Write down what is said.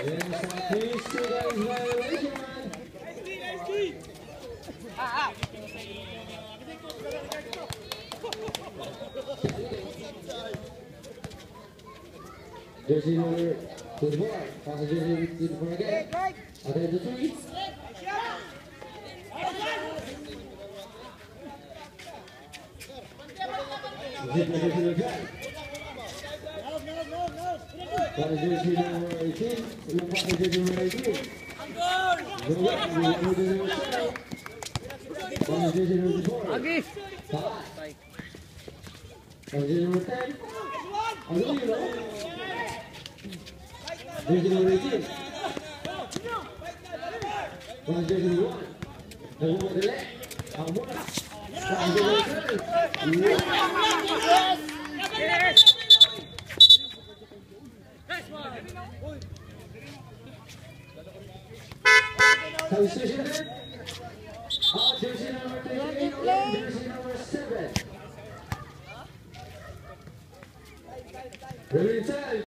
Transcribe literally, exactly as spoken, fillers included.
Jersey number twenty-four, passes jersey twenty-four again. Again the three. Jersey number ten. Passes jersey number eighteen. Passes jersey number eighteen. Passes jersey number four. Passes jersey number ten. Jersey number eighteen. Passes jersey number one. The one with the left. And one. Passes jersey number seven. Substitution. Oh, jersey number thirty-eight, jersey number seven. Ready, time.